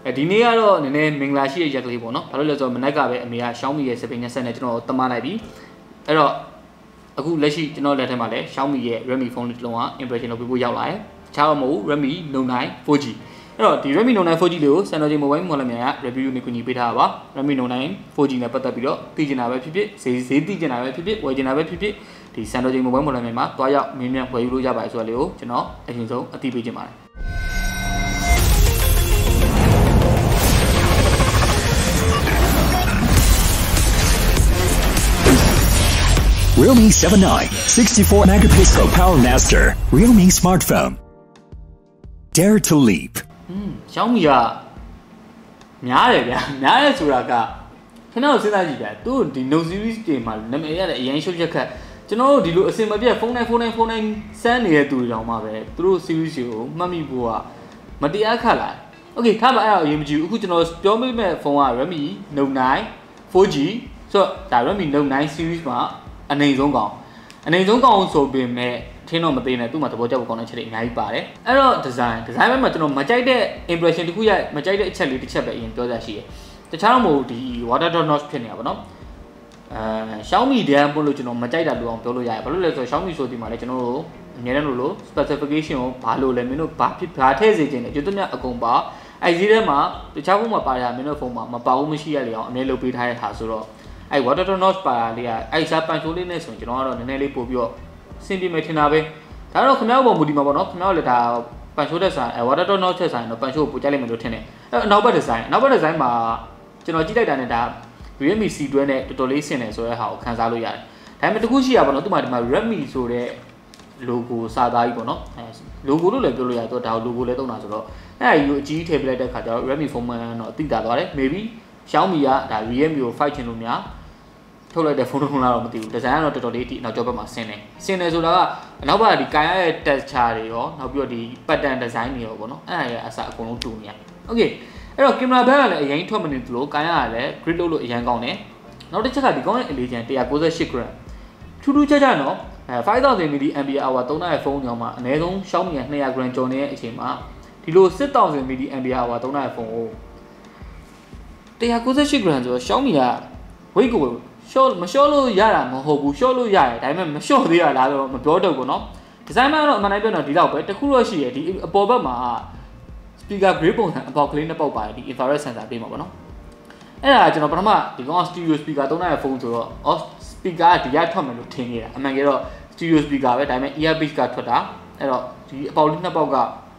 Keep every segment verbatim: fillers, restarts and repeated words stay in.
ဒီနေ့ကတော့နည်းနည်းမင်္ဂလာရှိတဲ့ရက်ကလေးပေါ့နော်ဘာလို့လဲဆိုတော့မနက်ကပဲအမေက Xiaomi ရဲ့ Spring နဲ့ဆက်နဲ့ကျွန်တော်တမလိုက်ပြီအဲ့တော့အခုလက်ရှိကျွန်တော်လက်ထက်မှာလည်း Xiaomi ရဲ့ Redmi phone တစ်လုံးက impression လုပ်ပြဖို့ရောက်လာတယ်တခြားတော့မဟုတ် Redmi Note 9 four G အဲ့တော့ဒီ Redmi Note 9 four G လေးကို Sanofi Mobile မော်လမြိုင်က review နဲ့ကူညီပေးထားတာပါ Redmi Note 9 four G နဲ့ပတ်သက်ပြီးတော့သိချင်တာပဲဖြစ်ဖြစ်ဈေးဈေးသိချင်တာပဲဖြစ်ဖြစ်ဝယ်ချင်တာပဲဖြစ်ဖြစ်ဒီ Sanofi Mobile မော်လမြိုင်မှာတွားရောက်မြင်မြန်ဝယ်ယူလို့ရပါတယ်ဆိုတာလေးကိုကျွန်တော်အရင်ဆုံးအသိပေးချင်ပါတယ် Realme seven nine sixty-four megapixel Power Master Realme smartphone Dare to leap Xiaomi ကများတယ်ဗျာများတယ်ဆိုတာကကျွန်တော်စဉ်းစားကြည့်ဗျာသူဒီ Note series တွေမှာနာမည်ရတယ်အရင်ရှုပ်ချက်ခက်ကျွန်တော်တို့ဒီလိုအစင်မပြတ်ဖုန်းတိုင်းဖုန်းတိုင်းဖုန်းတိုင်းစမ်းနေတဲ့သူတွေတောင်မှပဲသူတို့ series ကိုမှတ်မိဖို့ကမတရားခက်လာ Okay ထားပါအဲ့တော့အရင်မကြည့်ဘူးအခုကျွန်တော်ပြောမိမဲ့ဖုန်းက Redmi Note 9 four G ဆိုတော့ဒါ Redmi Note 9 series မှာအနေဆုံးကောင်အနေဆုံးကောင်ဆိုပေမဲ့ထင်းတော့မသေးနဲ့သူ့မှာသဘောကျဖို့ကောင်းတဲ့ချက်တွေအများကြီးပါတယ်အဲ့တော့ design design ဘက်မှာကျွန်တော်မကြိုက်တဲ့ impression တခုရမကြိုက်တဲ့အချက်လေးတစ်ချက်ပဲအရင်ပြောကြရှိတယ်တခြားတော့မဟုတ်ဒီ water dot notch ဖြစ်နေတာပေါ့နော်အဲ Xiaomi တန်းပို့လို့ကျွန်တော်မကြိုက်တာလို့အောင်ပြောလို့ရတယ်ဘာလို့လဲဆိုတော့ Xiaomi ဆိုဒီမှာလည်းကျွန်တော်တို့အများနဲ့လို့လို့ specification ကိုဘာလို့လဲမင်းတို့ဘာဖြစ်ဘာထည့်စေခြင်းလဲကျွတ်တမျှအကုန်ပါအဲ့ဒီထဲမှာတခြားဖုန်းမှာပါရမင်းတို့ဖုန်းမှာမပါဘူးမရှိရလေအောင်အမြဲလုပ်ပေးထားတဲ့ဟာဆိုတော့အဲ့ water dot notch ပါလေးကအဲ့စားပန်ချိုးလေးနဲ့ဆိုရင်ကျွန်တော်ကတော့နည်းနည်းလေးပို့ပြီးတော့စင်ပြမယ်ထင်တာပဲဒါတော့ခင်ဗျားတို့ပုံမူဒီမှာပေါ့နော်ခင်ဗျားတို့လည်းဒါပန်ချိုးတဲ့ဆိုင် water dot notch တဲ့ဆိုင်တော့ပန်ချိုးကိုပို့ကြလိုက်မယ်လို့ထင်တယ်အဲ့နောက်ဘက် design နောက်ဘက် design မှာကျွန်တော်ကြည့်လိုက်တာနဲ့ဒါ Realme C တွဲနဲ့တော်တော်လေးဆင်တယ်ဆိုတဲ့ဟာကိုခန်းစားလို့ရတယ်ဒါပေမဲ့တခုရှိရပါတော့သူ့မှာဒီမှာ Redmi ဆိုတဲ့ logo စာသားကြီးပေါ့နော်အဲ logo လို့လည်းပြောလို့ရတယ်တော့ဒါ logo လည်းသုံးတာဆိုတော့အဲ့ဒီကိုအကြီးထည့်ပလိုက်တဲ့ခါကျတော့ Redmi phone မှန်တော့အတိတာသွားတယ် maybe Xiaomi ကဒါ Realme ကို fight ချင်လို့များထုတ်လိုက်တဲ့ဖုန်းထုံးလားတော့မသိဘူးဒီဇိုင်းကတော့တော်တော်လေးဒီနောက်ကျောဘက်မှာဆင်းတယ်ဆင်းတယ်ဆိုတာကအနောက်ဘက်ကဒီကန်ရတဲ့ texture တွေရောနောက်ပြီးတော့ဒီ pattern design တွေရောပေါ့နော်အဲ့ဒါရဲ့အစအကုန်လုံးတူနေရ Okay အဲ့တော့ camera ဘက်ကလည်းအရင်ထွက်မနေသလိုကန်ရကလည်း grid လို့လို့အရင်ကောင်းတယ်နောက်တစ်ချက်ကဒီကောင်းရဲ့အလေးချိန်one ninety-eight gram ထူးထူးခြားခြားနော်အဲfive thousand milliampere hour သုံးတဲ့ဖုန်းကြောင့်မှအနည်းဆုံး Xiaomi ကtwo hundred gram ကျော်နေတဲ့အချိန်မှာဒီလိုsix thousand milliampere hour သုံးတဲ့ဖုန်းကိုone ninety-eight gram ဆိုတော့ Xiaomi က weight ကိုရှော့မရှော့လို့ရတာမဟုတ်ဘူးရှော့လို့ရတယ်ဒါပေမဲ့မရှော့သေးရလားတော့မပြောတော့ဘူးเนาะဒီဇိုင်းမှာတော့အမှန်တိုင်းပြောတော့ဒီလောက်ပဲတခုတော့ရှိရဒီအပေါ်ဘက်မှာ speaker grade ပုံစံအပေါက်ကလေးနဲ့ပေါက်ပါတယ်ဒီ infrared sensor ပေးမှာပေါ့เนาะအဲ့ဒါကျွန်တော်ပထမဒီကောင် stereo speaker သုံးတဲ့ဖုန်းဆိုတော့ off speaker ကဒီရထွက်မယ်လို့ထင်နေတာအမှန်ကတော့ stereo speaker ပဲဒါပေမဲ့ earpiece ကထွက်တာအဲ့တော့ဒီအပေါက်လေးနှစ်ပေါက်က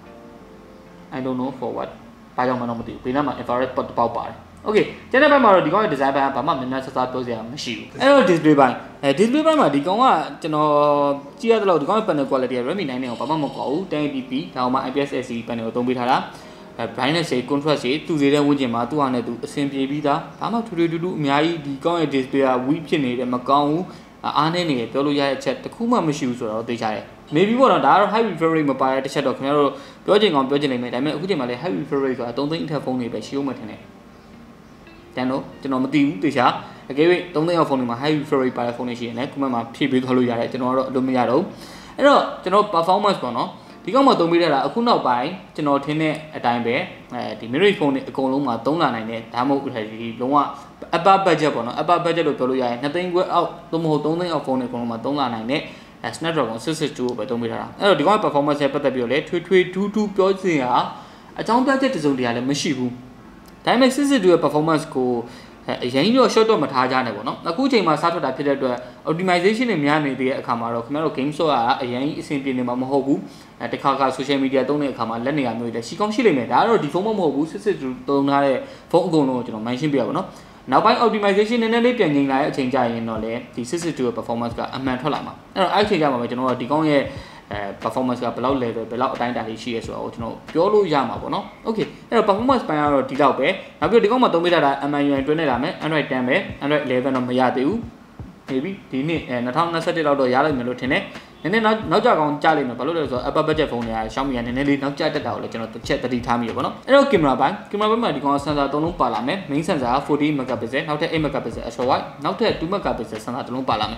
I don't know for what ဘာကြောင့်မှတော့မသိဘူးဘေးနားမှာ infrared ပေါက်ပါတယ် Okay ကျန်တဲ့ဘက်မှာတော့ဒီကောင်ရဲ့ design ဘက်ကဘာမှများများဆဆပြောစရာမရှိဘူးအဲ့တော့ display ဘက်အဲ display ဘက်မှာဒီကောင်ကကျွန်တော်ကြည့်ရတဲ့လောက်ဒီကောင်ရဲ့ panel quality က Redmi nine နဲ့ကိုဘာမှမကွာဘူးten eighty p ဒါမှ I P S L C D panel ကိုသုံးပေးထားတာအဲ brightness တွေ contrast တွေသူစီတဲ့ဝန်းကျင်မှာသူ့ဟာနဲ့သူအဆင်ပြေပြီးသားဘာမှထူထူထူထူအများကြီးဒီကောင်ရဲ့ display က weak ဖြစ်နေတယ်မကောင်းဘူးအားနေနေပြောလို့ရတဲ့အချက်တခုမှမရှိဘူးဆိုတော့သိချတယ် maybe ပေါ့နော်ဒါကတော့ high refresh rate မပါတဲ့တစ်ချက်တော့ခင်ဗျားတို့ပြောချင်ကောင်ပြောချင်နေမယ်ဒါပေမဲ့အခုချိန်မှာလည်း high refresh rate ဆိုတာthreeသိန်းအထက်ဖုန်းတွေပဲရှိဦးမှထင်တယ်တန်တော့ကျွန်တော်မသိဘူးတေချာအကယ်၍threeသိန်းအောက်ဖုန်းတွေမှာ high refresh rate ပါတဲ့ဖုန်းတွေရှိရင်လည်း comment မှာဖြည့်ပေးသွားလို့ရတယ်ကျွန်တော်ကတော့အလိုမရတော့အဲ့တော့ကျွန်တော် performance ပေါ့နော်ဒီကောင်မှာသုံးပေးရတာအခုနောက်ပိုင်းကျွန်တော်ထင်တဲ့အတိုင်းပဲအဲဒီ mirror phone တွေအကုန်လုံးမှာသုံးလာနိုင်တယ်ဒါမှမဟုတ်ဒီလုံးဝ upper budget ပေါ့နော် upper budget လို့ပြောလို့ရရင်twoသိန်းခွဲအောက်သို့မဟုတ်threeသိန်းအောက်ဖုန်းတွေအကုန်လုံးမှာသုံးလာနိုင်တဲ့ Snapdragon six sixty-two ကိုပဲသုံးပေးထားတာအဲ့တော့ဒီကောင် performance ရဲ့ပတ်သက်ပြီးတော့လေထွေထွေထူးထူးပြောစင်ဟာအကြောင်းပြချက်တစုံတရာလည်းမရှိဘူးဒါပေမဲ့ six sixty-two ရဲ့ performance ကိုအရင်တော့ short တော့မထားကြနဲ့ပေါ့နော်အခုချိန်မှာစားထွက်တာဖြစ်တဲ့အတွက် optimization တွေများနေသေးတဲ့အခါမှာတော့ခင်ဗျားတို့ game software ကအရင်အဆင်ပြေနေမှာမဟုတ်ဘူးအဲတခါခါ social media သုံးတဲ့အခါမှာလက်နေရာမျိုးတွေရှိကောင်းရှိလိမ့်မယ်ဒါကတော့ဒီဖုန်းမဟုတ်ဘူး six sixty-two သုံးထားတဲ့ဖုန်းအကုန်လုံးကိုကျွန်တော် mention ပြရပါတော့နောက်ပိုင်း optimization နည်းနည်းလေးပြန်ငြိမ်လာတဲ့အချိန်ကျရင်တော့လေဒီ six sixty-two ရဲ့ performance ကအမှန်ထွက်လာမှာအဲ့တော့အဲ့အချိန်ကျမှပဲကျွန်တော်တို့ဒီကောင်းရဲ့အဲ performance ကဘယ်လောက် level ဘယ်လောက်အတိုင်းအတာလေးရှိရဲဆိုတော့ကျွန်တော်ပြောလို့ရမှာပေါ့နော် okay အဲ့တော့ performance ပိုင်းကတော့ဒီလောက်ပဲနောက်ပြီးဒီကောင်မှာသုံးပေးထားတာ M I U I တွဲနေလာမယ် Android ten ပဲ Android eleven တော့မရသေးဘူး maybe ဒီနှစ်အဲtwenty twenty-oneလောက်တော့ရလိုက်မယ်လို့ထင်တယ်နည်းနည်းနောက်နောက်ကြကောင်ကြားလိမ့်မယ်ဘာလို့လဲဆိုတော့ upper budget ဖုန်းတွေက Xiaomi ကနည်းနည်းလေးနောက်ကျတက်တာကိုလည်းကျွန်တော်တစ်ချက်သတိထားမိရပါတော့အဲ့တော့ camera ပိုင်း camera ဘက်မှာဒီကောင် sensor သုံးလုံးပါလာမယ် main sensor forty megapixel နောက်ထပ်eight megapixel ultra wide နောက်ထပ်two megapixel sensor တစ်လုံးပါလာမယ်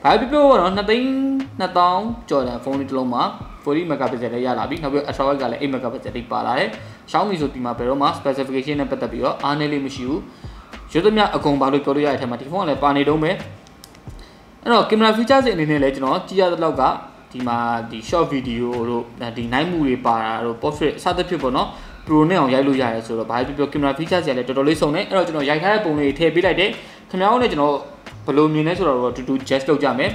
ဘာဖြစ်ပြောတော့နှစ်သိန်းနှစ်သောင်းကျော်တဲ့ဖုန်းလေးတစ်လုံးမှာ forty megapixel လေးရလာပြီနောက်ပြီး ultra wide ကလည်းeight megapixel လေးပါလာတယ် Xiaomi ဆိုဒီမှာဘယ်တော့မှ specification နဲ့ပတ်သက်ပြီးတော့အားနည်းလေးမရှိဘူးရွတ်သမျှအကုန်ပါလို့ပြောလို့ရတဲ့အထက်မှာဒီဖုန်းကလည်းပါနေတော့မယ်အဲ့တော့ camera features အနေနဲ့လည်းကျွန်တော်ကြည့်ရတဲ့လောက်ကဒီမှာဒီ short video တို့ဒီ night mode တွေပါတာတို့ portrait စသဖြင့်ပေါ့နော် pro နဲ့အောင်ရိုက်လို့ရတယ်ဆိုတော့ဘာဖြစ်ပြော camera features တွေလည်းတော်တော်လေးစုံတယ်အဲ့တော့ကျွန်တော်ရိုက်ထားတဲ့ပုံလေးထည့်ပေးလိုက်တယ်ခင်ဗျားတို့လည်းကျွန်တော်ဘယ်လိုမြင်လဲဆိုတော့တူတူ just လုပ်ကြမယ်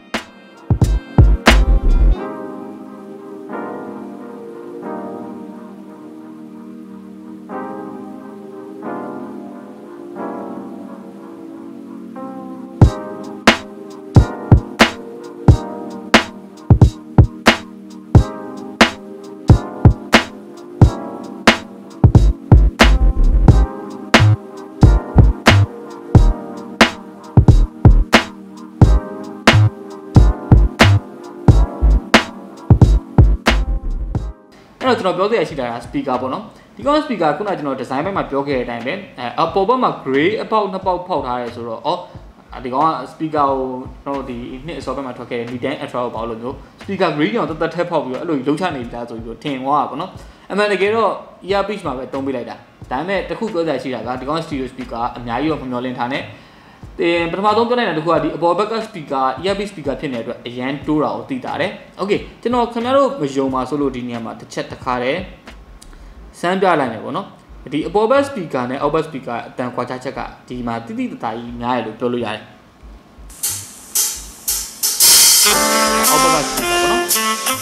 အဲ့တော့ကျွန်တော်ပြောသေးရရှိတာက speaker ပေါ့နော်ဒီကောင် speaker ခုနကကျွန်တော် design ဘက်မှာပြောခဲ့တဲ့အတိုင်းပဲအဲအပေါ်ဘက်မှာ gray အပေါက်နှစ်ပေါက်ဖောက်ထားရဲဆိုတော့အော်ဒီကောင်က speaker ကိုကျွန်တော်ဒီနှစ်အစောဘက်မှာထွက်ခဲ့တဲ့ Nitan Ultra ကိုပေါ့လို့မျိုး speaker gray ကောင်တက်တက်ထက်ဖောက်ပြီးတော့အဲ့လိုလှုပ်ချနေပြီလားဆိုပြီးတော့ထင်သွားတာပေါ့နော်အမှန်တကယ်တော့ earpiece မှာပဲတုံးပေးလိုက်တာဒါပေမဲ့တခုပြောစရာရှိတာကဒီကောင် stereo speaker အများကြီးတော့မမျှော်လင့်ထားနဲ့တင်ပထမဆုံးပြောလိုက်တာတခုကဒီအပေါ်ဘက်က speaker earpiece speaker ဖြစ်နေတဲ့အတွက်အရန်တိုးတာကိုသိတာတယ်။ Okay ကျွန်တော်ခင်ဗျားတို့မယုံပါဆိုလို့ဒီနေရာမှာတစ်ချက်တစ်ခါတည်းစမ်းပြလိုက်မယ်ပေါ့နော်။ဒီအပေါ်ဘက် speaker နဲ့အောက်ဘက် speaker အတန်ခွာခြားချက်ကဒီမှာတိတိတသားကြီးများရလို့ပြောလို့ရတယ်။အောက်ဘက်က speaker ပေါ့နော်။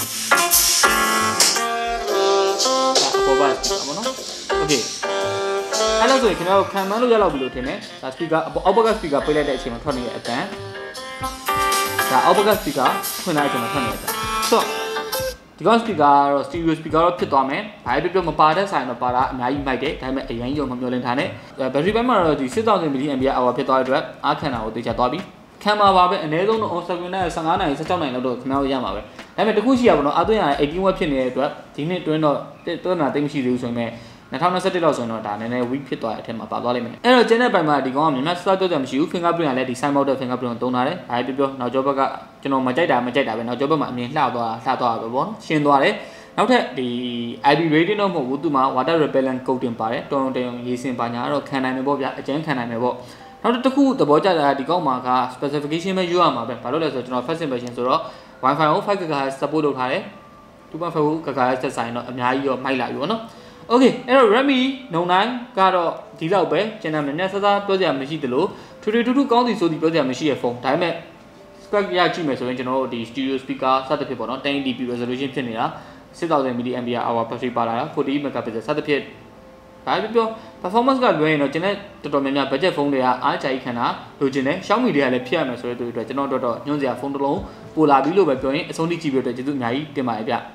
အပေါ်ဘက် speaker ပေါ့နော်။ Okayအဲ့လိုဆိုရင်ခင်ဗျားတို့ခံမှန်းလို့ရလောက်ပြီလို့ထင်တယ်ဒါ speaker အောက်ဘက်က speaker ပိတ်လိုက်တဲ့အချိန်မှာထွက်နေတဲ့အတန်ဒါအောက်ဘက်က speaker ဖွင့်လိုက်တဲ့အချိန်မှာထွက်နေတဲ့အတန်ဆိုတော့ဒီကောင် speaker ကတော့ stereo speaker တော့ဖြစ်သွားမယ်ဘာပဲပြောပြောမပါတဲ့ဆိုင်တော့ပါတာအများကြီးမိုက်တယ်ဒါပေမဲ့အရင်ရုံမမျှော်လင့်ထားနဲ့ battery ဘက်မှာတော့ဒီ six thousand milliampere hour ဖြစ်သွားတဲ့အတွက်အားခံတာကိုသိချသွားပြီခံမှာပါပဲအနည်းဆုံးတော့ on screen နဲ့fifteenနာရီsixteenနာရီလောက်တော့ခင်ဗျားတို့ရမှာပဲဒါပေမဲ့တခုရှိရပါတော့အသွင်းရတဲ့eighteen watt ဖြစ်နေတဲ့အတွက်ဒီနှစ်တွင်းတော့တွန်းတာတိတ်မရှိသေးဘူးဆိုရင်twenty twenty-oneလောက်ဆိုရင်တော့ဒါနည်းနည်း weak ဖြစ်သွားတဲ့အထက်မှာပါသွားလိမ့်မယ်အဲ့တော့ကျင်းတဲ့ပိုင်မှာဒီကောင်ကမြန်မာစစောပြောကြမရှိဘူး fingerprint ကလည်းဒီ sign မောက်တဲ့ fingerprint ကိုသုံးထားတယ်ဒါပဲပြောပြောနောက်ကျောဘက်ကကျွန်တော်မကြိုက်တာမကြိုက်တာပဲနောက်ကျောဘက်မှာအမြင်လှသွားလှသွားတာပဲပေါ့ရှင်းသွားတယ်နောက်ထပ်ဒီ I P rating တော့မဟုတ်ဘူးသူမှာ water repellent coating ပါတယ်တော်တော်တင်ရေစင်ပါညာတော့ခံနိုင်မယ်ပေါ့ဗျအကျန်းခံနိုင်မယ်ပေါ့နောက်တစ်ခုသဘောကျတာဒီကောင်မှာက specification ပဲယူရမှာပဲဘာလို့လဲဆိုတော့ကျွန်တော် first impression ဆိုတော့ Wi-Fi ကိုfive gigahertz support လုပ်ထားတယ်two point five gigahertz သက်ဆိုင်တော့အများကြီးရောမိုက်လာပြီပေါ့နော်Okay အဲ့တော့ Redmi Note nineကတော့ဒီလောက်ပဲကျန်တဲ့မြတ်ဆဆပြောစရာမရှိသလိုထူထူထူထူကောင်းစီဆိုပြီးပြောစရာမရှိတဲ့ဖုန်းဒါပေမဲ့ spec ရကြည့်မယ်ဆိုရင်ကျွန်တော်တို့ဒီ stereo speaker စသဖြင့်ပေါ့နော်ten eighty p resolution ဖြစ်နေတာsix thousand milliampere hour battery ပါလာတာforty megapixel စသဖြင့်ဒါပဲပြော performance ကလွယ်ရင်တော့ကျွန်တော်တော်တော်များများ budget ဖုန်းတွေကအားကြိုက်ခံတာလိုချင်တယ် Xiaomi တွေကလည်းဖြစ်ရမယ်ဆိုတဲ့အတွက်ကျွန်တော်တို့တော့ညွှန်းစရာဖုန်းတစ်လုံးပိုလာပြီလို့ပဲပြောရင်အဆုံးထိကြည့်ပြီးတော့ကျေးဇူးအများကြီးတင်ပါတယ်ဗျ